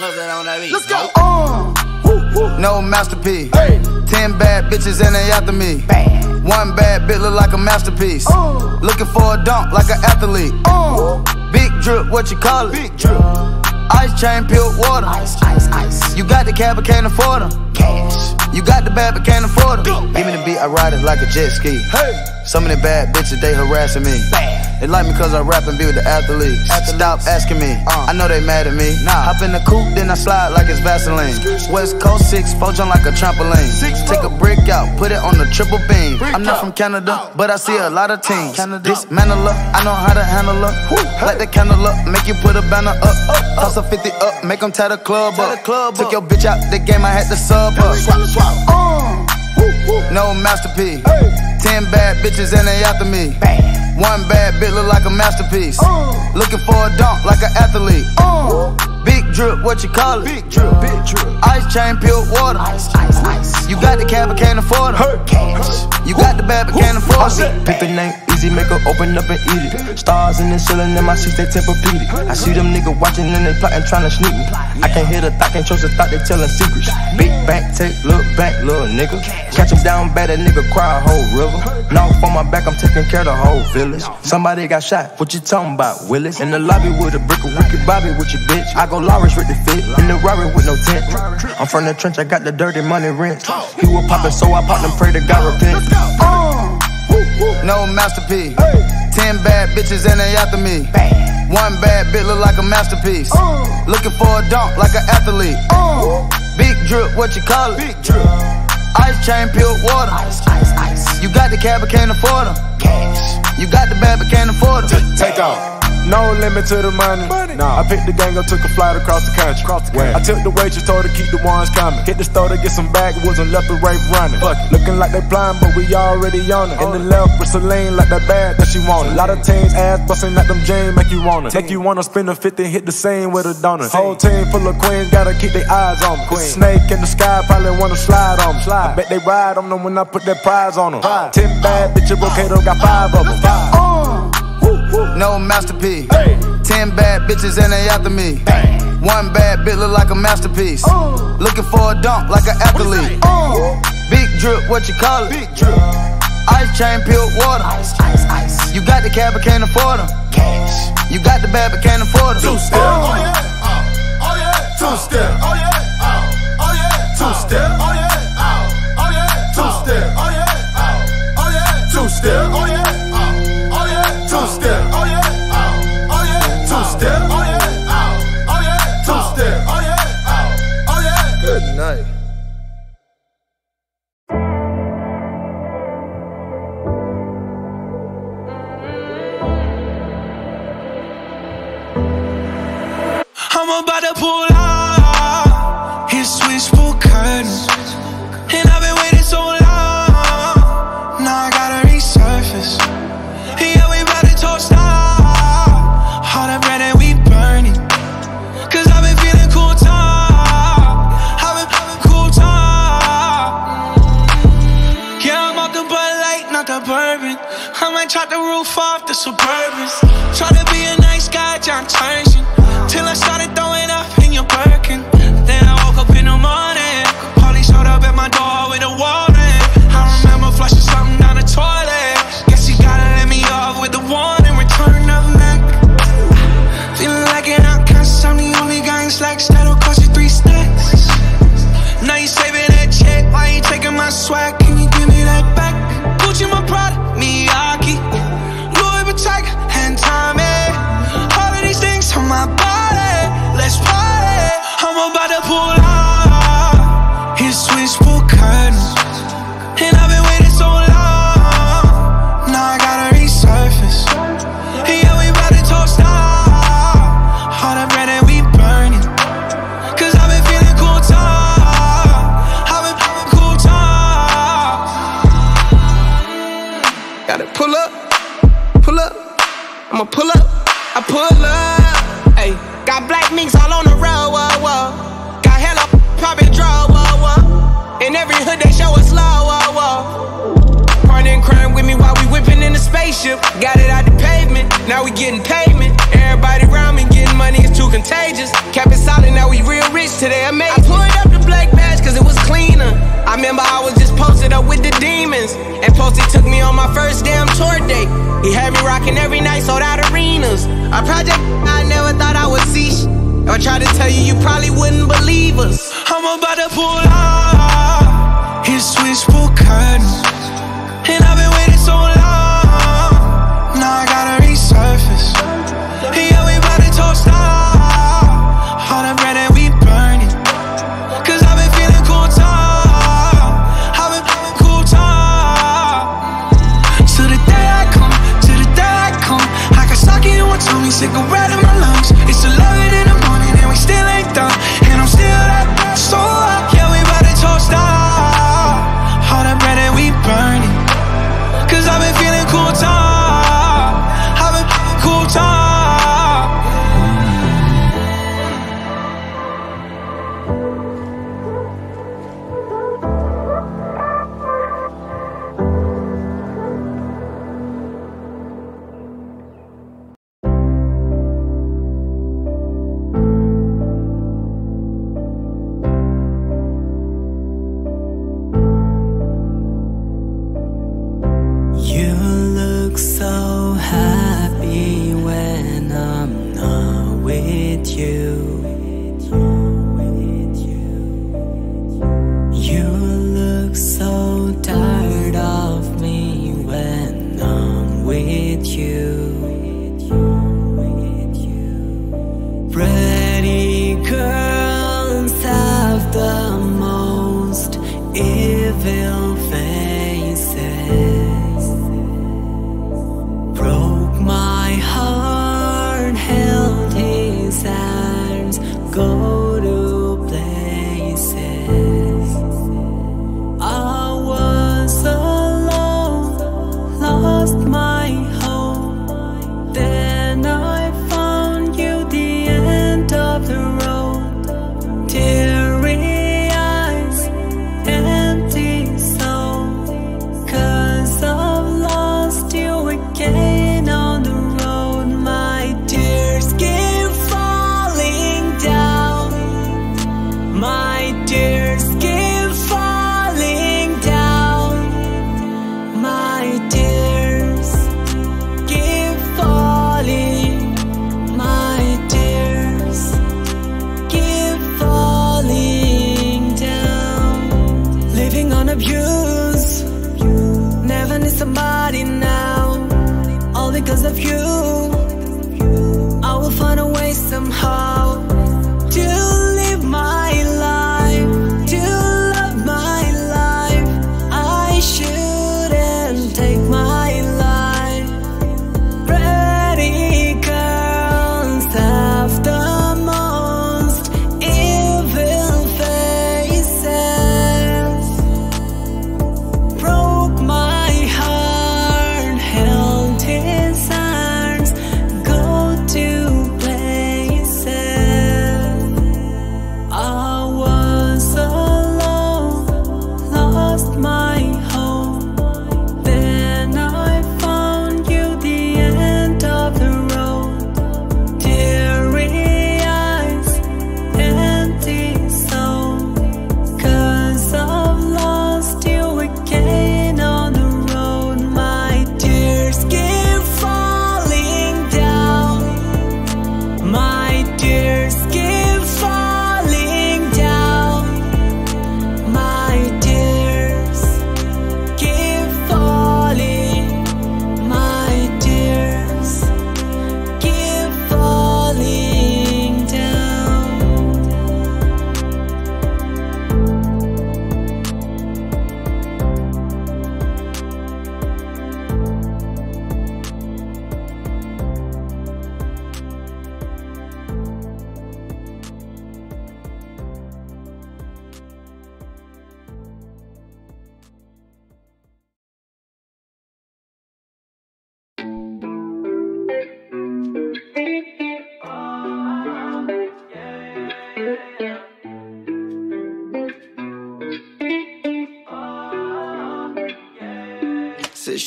Let's go. No masterpiece. 10 bad bitches and they after me. One bad bitch look like a masterpiece. Looking for a dunk like an athlete. Big drip, what you call it? Big drip. Ice chain, pure water. Ice. You got the cab but can't afford them. Cash. You got the bad but can't afford them. Give me the beat, I ride it like a jet ski. Some of the bad bitches, they harassing me. They like me cause I rap and be with the athletes. Stop asking me, I know they mad at me. Hop in the coupe, then I slide like it's Vaseline. West Coast 6, jump like a trampoline. Take a brick out, put it on the triple beam. I'm not from Canada, but I see a lot of teams. Dismantle her, I know how to handle her. Light the candle up, make you put a banner up. Toss a 50 up, make them tie the club up. Took your bitch out the game, I had to sub up. No masterpiece. 10 bad bitches and they after me. One bad bitch look like a masterpiece. Looking for a dunk like an athlete. Big drip, what you call it? Big drip. Ice chain, pure water. Ice. You got the cab but can't afford it. Cash. You got the bad but can't afford it. Pick the name easy, make her open up and eat it. Stars in the ceiling in my seats, they Tempur-Pedic. I see them niggas watching and they plotting, trying to sneak me. I can't hear the thought, can't trust the thought, they telling secrets. Big bank, take, look back, little nigga. Catch him down bad, that nigga cry a whole river. Knock on my back, I'm taking care of the whole village. Somebody got shot, what you talking about, Willis? In the lobby with a brick of Ricky Bobby with your bitch. I go Lawrence with the fit, in the Rari with no tent. I'm from the trench, I got the dirty money rent. He was poppin', so I popped and pray to God repent. No masterpiece. 10 bad bitches and they after me. One bad bitch look like a masterpiece. Looking for a dunk like an athlete. Big drip, what you call it? Big drip. Ice chain, pure water. Ice. You got the cab but can't afford them. Cash. You got the bad but can't afford them. Take off. No limit to the money. Nah. I picked the gang up, took a flight across the country. I took the waitress, told her keep the ones coming. Hit the store to get some backwoods and left the right running. Looking like they blind, but we already on it. In the left with Celine, like that bag that she wanted. A lot of teams ass busting at them jeans, make you wanna. Make you wanna spend a 50, hit the scene with a donut. Whole team full of queens, gotta keep their eyes on me. Snake in the sky, probably wanna slide on me. I bet they ride on them when I put that prize on them. 10 bad bitches, Brocato got 5 of them. No masterpiece. 10 bad bitches and they after me. One bad bitch look like a masterpiece. Looking for a dunk like an athlete. Big drip, what you call it? Big drip. Ice chain, pure water. Ice. You got the cab but can't afford them. Cash. You got the bad but can't afford them. 2-step. Oh yeah. Oh yeah. 2-step. Oh yeah. Oh yeah. 2-step. Oh yeah. Oh yeah. 2-step. Oh yeah. Oh yeah. 2-step. Oh yeah. 2-step, oh yeah, oh yeah, 2-step, oh yeah, oh yeah, 2-step, oh yeah, oh yeah. Good night. I'm about to pull out his switchboard curtains, and I've been waiting so long. Now I gotta resurface. Yeah, we about to toast out all the bread that we burning. Cause I've been feeling cool time. I've been feeling cool time. Yeah, I'm off the Bud Light, not the bourbon. I might chop the roof off the Suburbans. Try to be a nice guy, John Turgeon, till I started throwing up in your Birkin. Then I woke up in the morning, Paulie showed up at my door with a warrant. I remember flushing something down the toilet. Guess you gotta let me off with the one and return of Mac. Feeling like an outcast, I'm the only guy in slacks that'll cost you 3 stacks. Now you saving that check, why you taking my swag? Can you give me that back? Gucci my product, Miyake, Louis Vuitton, and Tommy. All of these things on my body, let's party. I'm about to pull out his switchboard curtains, and I've been waiting so long. Now I gotta resurface. Yeah, we about to toast out all the bread that we burning. Cause I've been feeling cool time. I've been feeling cool time. Gotta pull up. I'ma pull up. I pull up. Ayy, got black minks all on the road. Whoa, whoa. Got hella poppin' draw. Whoa, whoa. In every hood they show us love. Whoa, whoa. Partner crime with me while we whipping in the spaceship. Got it out the pavement, now we getting payment. Everybody around me getting money, it's too contagious. Cap it solid, now we real rich. to their mate. I pulled up the black badge cause it was cleaner. I remember I was just posted up with the demons. And Posty took me on my first damn tour date. He had me rocking every night, sold out arenas. A project I never thought I would see. If I tried to tell you, you probably wouldn't believe us. I'm about to pull out his switchboard curtains. And I've been waiting so long. Now I gotta resurface. Yeah, we about to toast out all the bread that we burning. Cause I've been feeling cool time. I've been feeling cool time. To the day I come, to the day I come, I got sake in one tummy, cigarette in my lungs. It's 11 in the morning and we still ain't done. And I'm still that so up. Yeah, we about to toast out all the bread that we burning. Cause I've been feeling cool time. I've been feeling cool time. You look so happy when I'm not with you. You look so tired of me when I'm with you. Pretty girls have the most evil faces. Broke my heart, held his arms, go to places. I was alone, lost my hope. Then I found you, the end of the road. Teary eyes, empty soul. Cause I've lost you again on the road. My tears keep falling down. My tears keep falling down. My tears keep falling. My tears keep falling down. Living on abuse, never need somebody now. All because of you, I will find a way somehow to live my life, to love my life. I shouldn't take my life. Pretty girls have the most evil faces. Broke my heart, held his arms,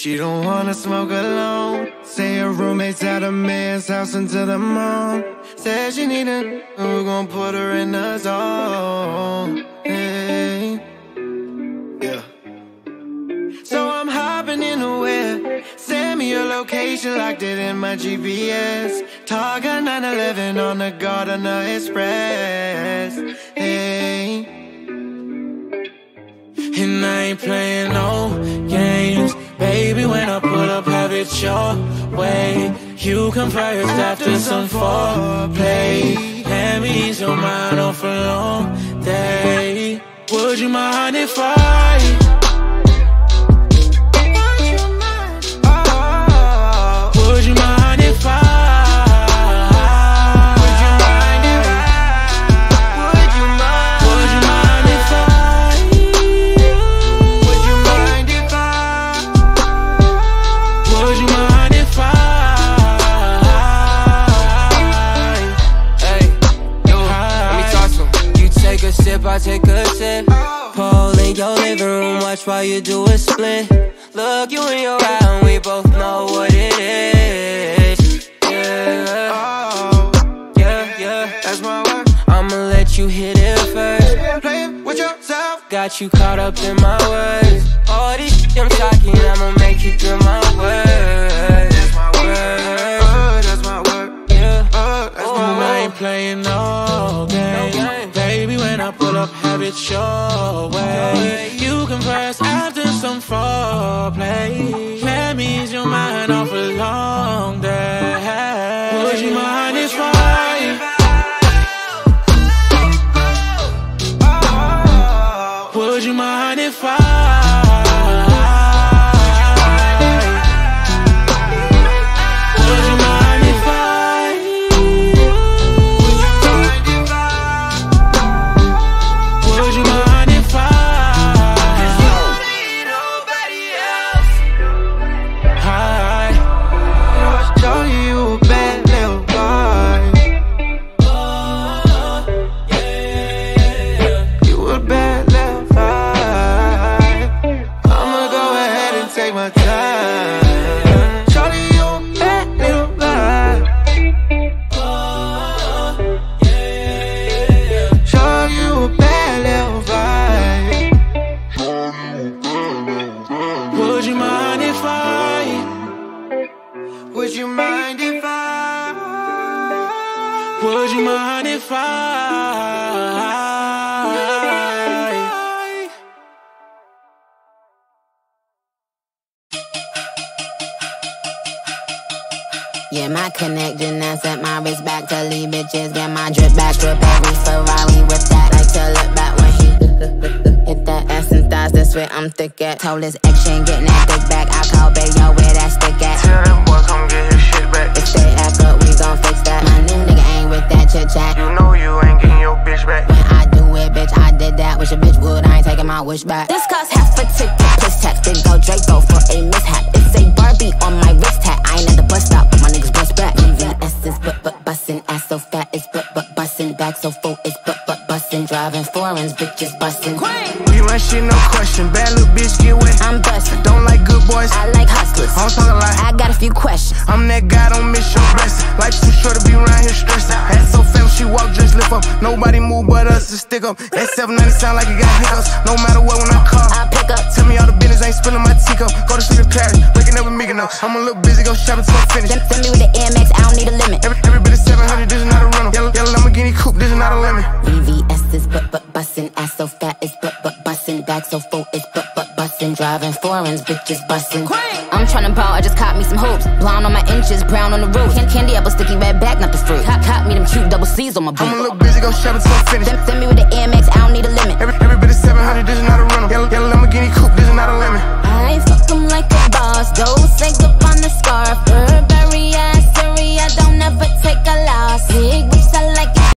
she don't wanna smoke alone. Say her roommate's at a man's house until the morning. Said she need a who gon' put her in the zone. Hey. Yeah. So I'm hopping in the whip. Send me your location, locked it in my GPS. Targa 911 on the Gardner Express. Hey. And I ain't playing no games. Baby, when I pull up, have it your way. You come first after some foreplay. Let me ease your mind off a long day. Would you mind if I? Would you mind if I? I take a sip, pull in your living room, watch while you do a split. Look you in your eye and we both know what it is. Yeah, yeah, that's my word. I'ma let you hit it first. Play it with yourself. Got you caught up in my words. All this shit I'm talking, I'ma make you feel my words. That's my word. That's my word. Yeah, that's my word. I ain't playing no game. Baby, when I pull up, have it your way. You can press after some foreplay. Let me ease your mind off a long day. Would you mind if I? Would you mind if I? Yeah, my connection, I set my wrist back to leave bitches. Get my drip back, drip every Ferrari with that. Like to look back when he hit that ass and thighs, that's where I'm thick at. Told his ex she ain't getting that dick back. I call Bayo where that stick at. Tell that boy come get his shit back. If they act up, we gon' fix that. My new nigga ain't with that chit chat. You know you ain't getting your bitch back. When I do it, bitch, I did that. Wish a bitch would, I ain't taking my wish back. This cost half a ticket, piss tax. Big go Draco for a mishap. It's a Barbie on my wrist hat. I ain't at the bus stop, but my niggas bust back. VVS is but bustin', ass so fat it's but bustin', back so full it's but bustin', driving foreigns, bitches bustin'. We run shit, no question. Bad little bitch, get wet. I'm bustin'. Don't like good boys. I like hustlers. I don't talk a lot. I got a few questions. I'm that guy, don't miss your blessing. Life too short to be around here stressing. Ass so fat, she walk, just lift up. Nobody move but us to stick up. That 790 sound like it got hiccups. No matter what, when I call, I pick up. Tell me all the business, ain't spilling my teacup. Go to sleep in Paris, waking up with me, no. I'm a little busy, go shopping till I finish. Send me with the AMX, I don't need a limit. Every bit of 700, this is not a rental. Yellow Lamborghini coupe, this is not a lemon. VVS is but bustin', ass so fat it's but bustin', back so full it's but bustin', driving foreigns, bitches bustin'. I'm tryna ball, I just caught me some hoops. Blonde on my inches, brown on the roof. Candy apple, sticky red back, not the fruit. Caught me them cute double C's on my boot. I'm a little busy, go shopping till I finish. Send me with the AMX, I don't need a limit. Every bit of 700, this is not a rental. Yellow Lamborghini